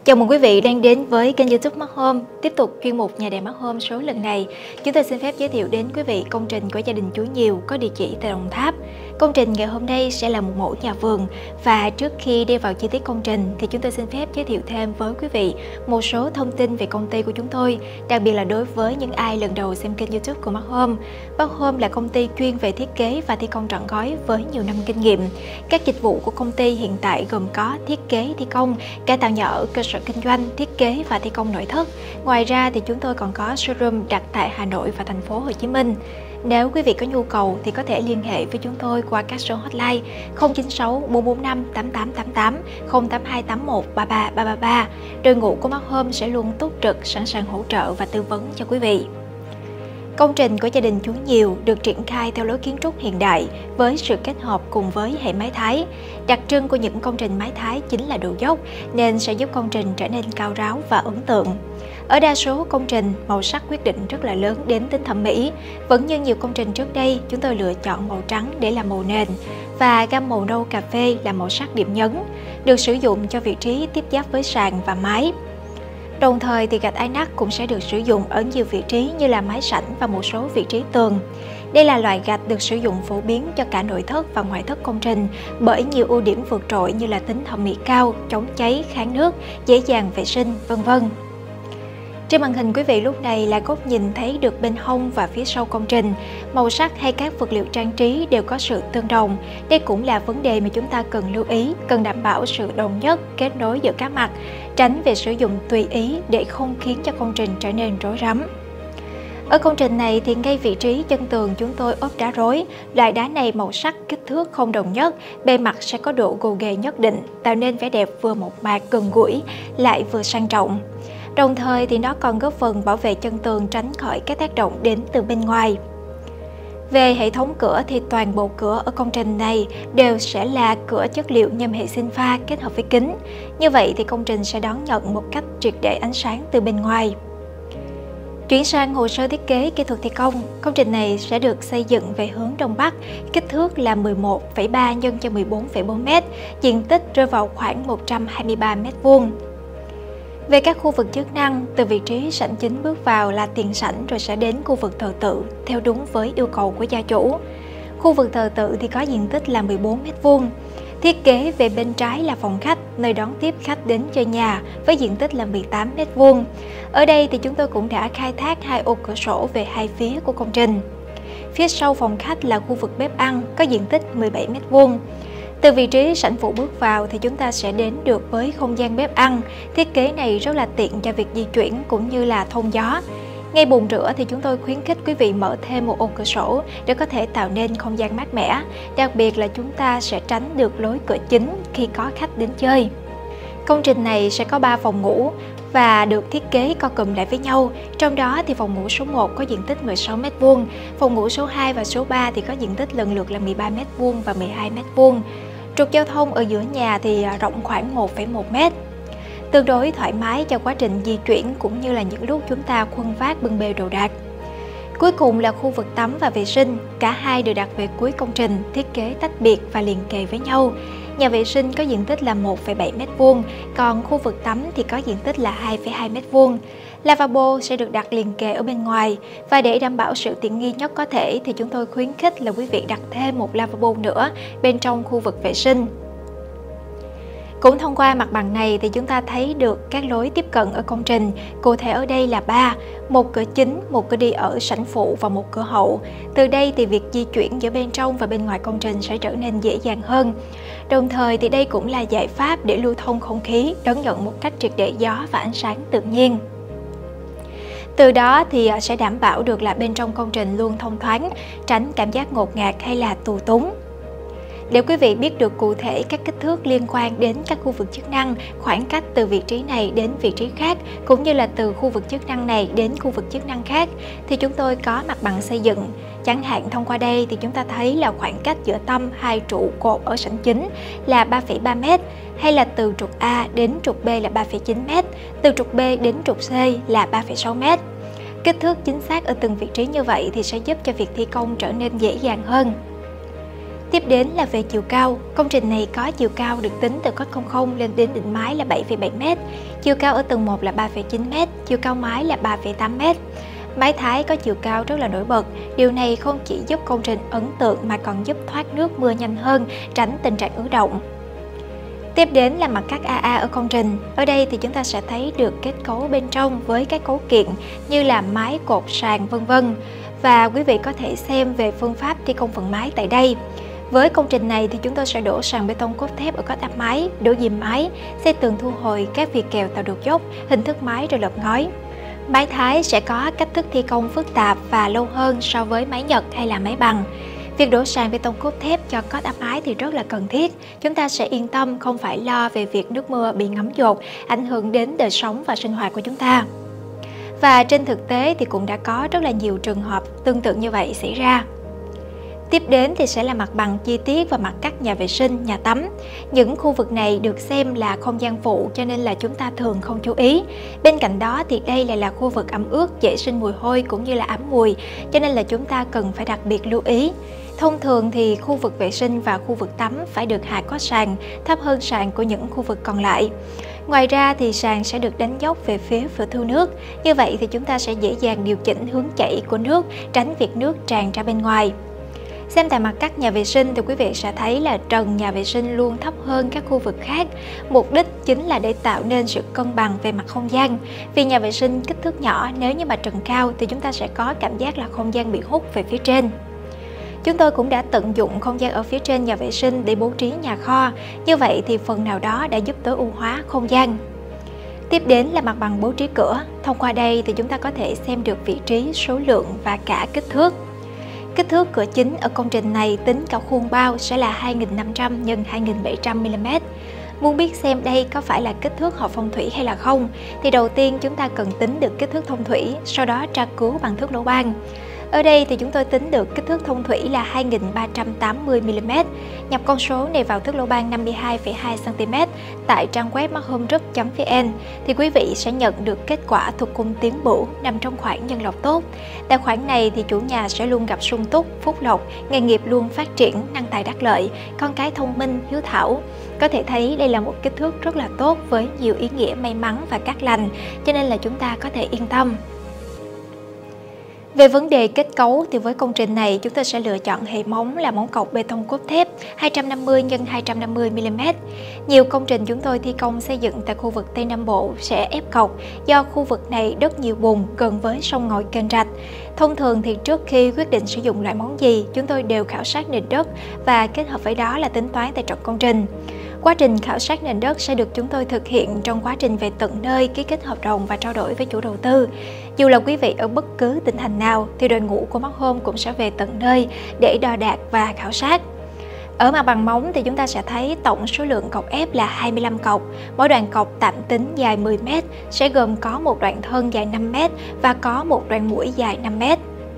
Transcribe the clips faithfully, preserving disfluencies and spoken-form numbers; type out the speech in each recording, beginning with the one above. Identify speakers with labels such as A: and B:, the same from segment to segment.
A: Chào mừng quý vị đang đến với kênh YouTube Smart Home. Tiếp tục chuyên mục Nhà đẹp Smart Home số lần này, chúng tôi xin phép giới thiệu đến quý vị công trình của gia đình Chú Nhiều có địa chỉ tại Đồng Tháp. Công trình ngày hôm nay sẽ là một mẫu nhà vườn, và trước khi đi vào chi tiết công trình thì chúng tôi xin phép giới thiệu thêm với quý vị một số thông tin về công ty của chúng tôi, đặc biệt là đối với những ai lần đầu xem kênh YouTube của Smart Home. Smart Home là công ty chuyên về thiết kế và thi công trọn gói với nhiều năm kinh nghiệm. Các dịch vụ của công ty hiện tại gồm có thiết kế, thi công, cải tạo nhà ở, cơ sở kinh doanh, thiết kế và thi công nội thất. Ngoài ra thì chúng tôi còn có showroom đặt tại Hà Nội và thành phố Hồ Chí Minh. Nếu quý vị có nhu cầu thì có thể liên hệ với chúng tôi qua các số hotline không chín sáu bốn bốn năm tám tám tám tám, không tám hai tám một ba ba ba ba ba. Đội ngũ của Smart Home sẽ luôn túc trực, sẵn sàng hỗ trợ và tư vấn cho quý vị. Công trình của gia đình Chú Nhiều được triển khai theo lối kiến trúc hiện đại với sự kết hợp cùng với hệ mái Thái. Đặc trưng của những công trình mái Thái chính là độ dốc, nên sẽ giúp công trình trở nên cao ráo và ấn tượng. Ở đa số công trình, màu sắc quyết định rất là lớn đến tính thẩm mỹ. Vẫn như nhiều công trình trước đây, chúng tôi lựa chọn màu trắng để làm màu nền và gam màu nâu cà phê là màu sắc điểm nhấn, được sử dụng cho vị trí tiếp giáp với sàn và mái. Đồng thời thì gạch inox cũng sẽ được sử dụng ở nhiều vị trí như là mái sảnh và một số vị trí tường. Đây là loại gạch được sử dụng phổ biến cho cả nội thất và ngoại thất công trình bởi nhiều ưu điểm vượt trội như là tính thẩm mỹ cao, chống cháy, kháng nước, dễ dàng vệ sinh, vân vân. Trên màn hình quý vị lúc này là góc nhìn thấy được bên hông và phía sau công trình. Màu sắc hay các vật liệu trang trí đều có sự tương đồng. Đây cũng là vấn đề mà chúng ta cần lưu ý, cần đảm bảo sự đồng nhất, kết nối giữa các mặt, tránh việc sử dụng tùy ý để không khiến cho công trình trở nên rối rắm. Ở công trình này thì ngay vị trí chân tường chúng tôi ốp đá rối. Loại đá này màu sắc, kích thước không đồng nhất, bề mặt sẽ có độ gồ ghề nhất định, tạo nên vẻ đẹp vừa mộc mạc gần gũi lại vừa sang trọng. Đồng thời thì nó còn góp phần bảo vệ chân tường tránh khỏi các tác động đến từ bên ngoài. Về hệ thống cửa thì toàn bộ cửa ở công trình này đều sẽ là cửa chất liệu nhôm hệ sinh pha kết hợp với kính. Như vậy thì công trình sẽ đón nhận một cách triệt để ánh sáng từ bên ngoài. Chuyển sang hồ sơ thiết kế kỹ thuật thi công, công trình này sẽ được xây dựng về hướng Đông Bắc, kích thước là mười một phẩy ba nhân cho mười bốn phẩy bốn mét, diện tích rơi vào khoảng một trăm hai mươi ba mét vuông. Về các khu vực chức năng, từ vị trí sảnh chính bước vào là tiền sảnh rồi sẽ đến khu vực thờ tự theo đúng với yêu cầu của gia chủ. Khu vực thờ tự thì có diện tích là mười bốn mét vuông. Thiết kế về bên trái là phòng khách, nơi đón tiếp khách đến chơi nhà với diện tích là mười tám mét vuông. Ở đây thì chúng tôi cũng đã khai thác hai ô cửa sổ về hai phía của công trình. Phía sau phòng khách là khu vực bếp ăn có diện tích mười bảy mét vuông. Từ vị trí sảnh phụ bước vào thì chúng ta sẽ đến được với không gian bếp ăn. Thiết kế này rất là tiện cho việc di chuyển cũng như là thông gió. Ngay bồn rửa thì chúng tôi khuyến khích quý vị mở thêm một ô cửa sổ để có thể tạo nên không gian mát mẻ. Đặc biệt là chúng ta sẽ tránh được lối cửa chính khi có khách đến chơi. Công trình này sẽ có ba phòng ngủ và được thiết kế co cụm lại với nhau. Trong đó thì phòng ngủ số một có diện tích mười sáu mét vuông, phòng ngủ số hai và số ba thì có diện tích lần lượt là mười ba mét vuông và mười hai mét vuông. Trục giao thông ở giữa nhà thì rộng khoảng một phẩy một mét. Tương đối thoải mái cho quá trình di chuyển cũng như là những lúc chúng ta khuân vác bưng bê đồ đạc. Cuối cùng là khu vực tắm và vệ sinh, cả hai đều đặt về cuối công trình, thiết kế tách biệt và liền kề với nhau. Nhà vệ sinh có diện tích là một phẩy bảy mét vuông, còn khu vực tắm thì có diện tích là hai phẩy hai mét vuông. Lavabo sẽ được đặt liền kề ở bên ngoài, và để đảm bảo sự tiện nghi nhất có thể thì chúng tôi khuyến khích là quý vị đặt thêm một lavabo nữa bên trong khu vực vệ sinh. Cũng thông qua mặt bằng này thì chúng ta thấy được các lối tiếp cận ở công trình, cụ thể ở đây là ba, một cửa chính, một cửa đi ở sảnh phụ và một cửa hậu. Từ đây thì việc di chuyển giữa bên trong và bên ngoài công trình sẽ trở nên dễ dàng hơn. Đồng thời thì đây cũng là giải pháp để lưu thông không khí, đón nhận một cách triệt để gió và ánh sáng tự nhiên. Từ đó thì sẽ đảm bảo được là bên trong công trình luôn thông thoáng, tránh cảm giác ngột ngạt hay là tù túng. Để quý vị biết được cụ thể các kích thước liên quan đến các khu vực chức năng, khoảng cách từ vị trí này đến vị trí khác, cũng như là từ khu vực chức năng này đến khu vực chức năng khác, thì chúng tôi có mặt bằng xây dựng. Chẳng hạn thông qua đây thì chúng ta thấy là khoảng cách giữa tâm hai trụ cột ở sảnh chính là ba phẩy ba mét, hay là từ trục A đến trục B là ba phẩy chín mét, từ trục B đến trục C là ba phẩy sáu mét. Kích thước chính xác ở từng vị trí như vậy thì sẽ giúp cho việc thi công trở nên dễ dàng hơn. Tiếp đến là về chiều cao. Công trình này có chiều cao được tính từ cốt không không lên đến đỉnh mái là bảy phẩy bảy mét, chiều cao ở tầng một là ba phẩy chín mét, chiều cao mái là ba phẩy tám mét. Mái Thái có chiều cao rất là nổi bật. Điều này không chỉ giúp công trình ấn tượng mà còn giúp thoát nước mưa nhanh hơn, tránh tình trạng ứ động. Tiếp đến là mặt cắt a a ở công trình. Ở đây thì chúng ta sẽ thấy được kết cấu bên trong với các cấu kiện như là mái, cột, sàn, vân vân. Và quý vị có thể xem về phương pháp thi công phần mái tại đây. Với công trình này thì chúng tôi sẽ đổ sàn bê tông cốt thép ở các áp mái, đổ diềm mái, xây tường thu hồi các việc kèo tạo độ dốc, hình thức mái rồi lợp ngói. Mái Thái sẽ có cách thức thi công phức tạp và lâu hơn so với mái Nhật hay là mái bằng. Việc đổ sàn bê tông cốt thép cho cốt áp mái thì rất là cần thiết. Chúng ta sẽ yên tâm không phải lo về việc nước mưa bị ngấm dột, ảnh hưởng đến đời sống và sinh hoạt của chúng ta. Và trên thực tế thì cũng đã có rất là nhiều trường hợp tương tự như vậy xảy ra. Tiếp đến thì sẽ là mặt bằng chi tiết và mặt cắt nhà vệ sinh, nhà tắm. Những khu vực này được xem là không gian phụ cho nên là chúng ta thường không chú ý. Bên cạnh đó thì đây lại là khu vực ẩm ướt, dễ sinh mùi hôi cũng như là ám mùi, cho nên là chúng ta cần phải đặc biệt lưu ý. Thông thường thì khu vực vệ sinh và khu vực tắm phải được hạ có sàn, thấp hơn sàn của những khu vực còn lại. Ngoài ra thì sàn sẽ được đánh dốc về phía cửa thu nước. Như vậy thì chúng ta sẽ dễ dàng điều chỉnh hướng chảy của nước, tránh việc nước tràn ra bên ngoài. Xem tại mặt cắt nhà vệ sinh thì quý vị sẽ thấy là trần nhà vệ sinh luôn thấp hơn các khu vực khác. Mục đích chính là để tạo nên sự cân bằng về mặt không gian. Vì nhà vệ sinh kích thước nhỏ, nếu như mà trần cao thì chúng ta sẽ có cảm giác là không gian bị hút về phía trên. Chúng tôi cũng đã tận dụng không gian ở phía trên nhà vệ sinh để bố trí nhà kho. Như vậy thì phần nào đó đã giúp tối ưu hóa không gian. Tiếp đến là mặt bằng bố trí cửa. Thông qua đây thì chúng ta có thể xem được vị trí, số lượng và cả kích thước. Kích thước cửa chính ở công trình này tính cả khuôn bao sẽ là hai nghìn năm trăm nhân hai nghìn bảy trăm mi li mét. Muốn biết xem đây có phải là kích thước hợp phong thủy hay là không, thì đầu tiên chúng ta cần tính được kích thước thông thủy, sau đó tra cứu bằng thước lỗ ban. Ở đây thì chúng tôi tính được kích thước thông thủy là hai nghìn ba trăm tám mươi mi li mét. Nhập con số này vào thước lỗ ban năm mươi hai phẩy hai xăng ti mét tại trang web markhomegroup chấm vn thì quý vị sẽ nhận được kết quả thuộc cung tiến bửu nằm trong khoản nhân lộc tốt. Tại khoản này thì chủ nhà sẽ luôn gặp sung túc, phúc lộc, nghề nghiệp luôn phát triển, năng tài đắc lợi, con cái thông minh, hiếu thảo. Có thể thấy đây là một kích thước rất là tốt với nhiều ý nghĩa may mắn và cát lành, cho nên là chúng ta có thể yên tâm. Về vấn đề kết cấu thì với công trình này chúng tôi sẽ lựa chọn hệ móng là móng cọc bê tông cốt thép hai trăm năm mươi nhân hai trăm năm mươi mi li mét. Nhiều công trình chúng tôi thi công xây dựng tại khu vực Tây Nam Bộ sẽ ép cọc do khu vực này rất nhiều bùn gần với sông ngòi kênh rạch. Thông thường thì trước khi quyết định sử dụng loại móng gì, chúng tôi đều khảo sát nền đất và kết hợp với đó là tính toán tại trọn công trình. Quá trình khảo sát nền đất sẽ được chúng tôi thực hiện trong quá trình về tận nơi ký kết hợp đồng và trao đổi với chủ đầu tư. Dù là quý vị ở bất cứ tỉnh thành nào thì đội ngũ của Markhome cũng sẽ về tận nơi để đo đạc và khảo sát. Ở mặt bằng móng thì chúng ta sẽ thấy tổng số lượng cọc ép là hai mươi lăm cọc. Mỗi đoạn cọc tạm tính dài mười mét sẽ gồm có một đoạn thân dài năm mét và có một đoạn mũi dài năm mét.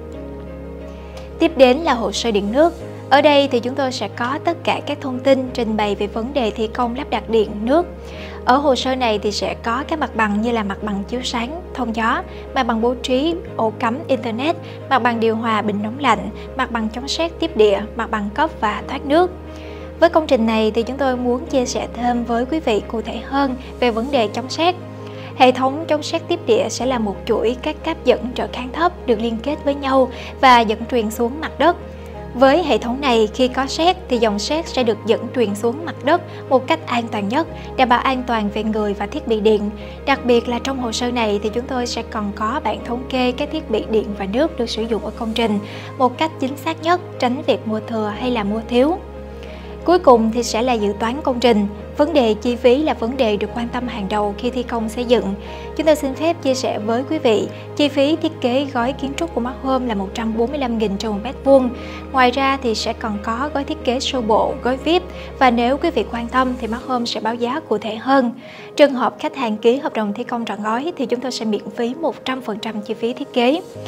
A: Tiếp đến là hồ sơ điện nước. Ở đây thì chúng tôi sẽ có tất cả các thông tin trình bày về vấn đề thi công lắp đặt điện nước. Ở hồ sơ này thì sẽ có các mặt bằng như là mặt bằng chiếu sáng, thông gió, mặt bằng bố trí ổ cắm Internet, mặt bằng điều hòa bình nóng lạnh, mặt bằng chống sét tiếp địa, mặt bằng cấp và thoát nước. Với công trình này thì chúng tôi muốn chia sẻ thêm với quý vị cụ thể hơn về vấn đề chống sét. Hệ thống chống sét tiếp địa sẽ là một chuỗi các cáp dẫn trở kháng thấp được liên kết với nhau và dẫn truyền xuống mặt đất. Với hệ thống này, khi có sét thì dòng sét sẽ được dẫn truyền xuống mặt đất một cách an toàn nhất, đảm bảo an toàn về người và thiết bị điện. Đặc biệt là trong hồ sơ này thì chúng tôi sẽ còn có bảng thống kê các thiết bị điện và nước được sử dụng ở công trình một cách chính xác nhất, tránh việc mua thừa hay là mua thiếu. Cuối cùng thì sẽ là dự toán công trình. Vấn đề chi phí là vấn đề được quan tâm hàng đầu khi thi công xây dựng. Chúng tôi xin phép chia sẻ với quý vị, chi phí thiết kế gói kiến trúc của Markhome là một trăm bốn mươi lăm nghìn trong một mét vuông. Ngoài ra thì sẽ còn có gói thiết kế sơ bộ, gói vi ai pi và nếu quý vị quan tâm thì Markhome sẽ báo giá cụ thể hơn. Trường hợp khách hàng ký hợp đồng thi công trọn gói thì chúng tôi sẽ miễn phí một trăm phần trăm chi phí thiết kế.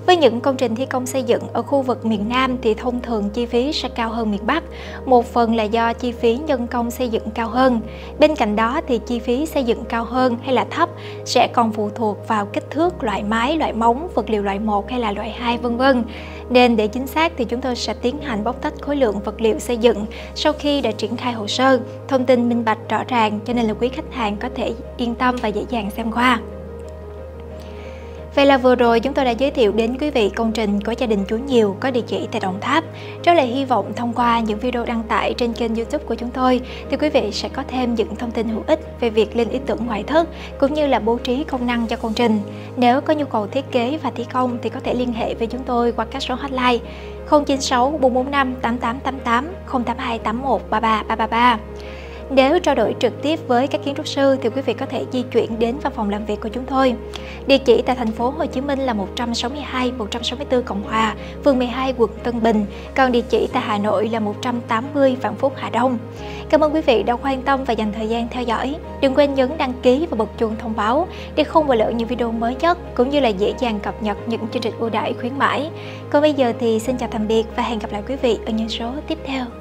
A: Với những công trình thi công xây dựng ở khu vực miền Nam thì thông thường chi phí sẽ cao hơn miền Bắc, một phần là do chi phí nhân công xây dựng cao hơn. Bên cạnh đó thì chi phí xây dựng cao hơn hay là thấp sẽ còn phụ thuộc vào kích thước loại mái, loại móng, vật liệu loại một hay là loại hai vân vân. Nên để chính xác thì chúng tôi sẽ tiến hành bóc tách khối lượng vật liệu xây dựng sau khi đã triển khai hồ sơ, thông tin minh bạch rõ ràng cho nên là quý khách hàng có thể yên tâm và dễ dàng xem qua. Vậy là vừa rồi chúng tôi đã giới thiệu đến quý vị công trình của gia đình Chúa Nhiều có địa chỉ tại Đồng Tháp. Rất là hy vọng thông qua những video đăng tải trên kênh YouTube của chúng tôi thì quý vị sẽ có thêm những thông tin hữu ích về việc lên ý tưởng ngoại thất cũng như là bố trí công năng cho công trình. Nếu có nhu cầu thiết kế và thi công thì có thể liên hệ với chúng tôi qua các số hotline không chín sáu bốn bốn năm tám tám tám tám, không tám hai tám một ba ba ba ba ba. Nếu trao đổi trực tiếp với các kiến trúc sư thì quý vị có thể di chuyển đến văn phòng làm việc của chúng tôi. Địa chỉ tại thành phố Hồ Chí Minh là một trăm sáu mươi hai một trăm sáu mươi tư Cộng Hòa, phường mười hai, quận Tân Bình. Còn địa chỉ tại Hà Nội là một trăm tám mươi Vạn Phúc, Hà Đông. Cảm ơn quý vị đã quan tâm và dành thời gian theo dõi. Đừng quên nhấn đăng ký và bật chuông thông báo để không bỏ lỡ những video mới nhất cũng như là dễ dàng cập nhật những chương trình ưu đãi khuyến mãi. Còn bây giờ thì xin chào tạm biệt và hẹn gặp lại quý vị ở những số tiếp theo.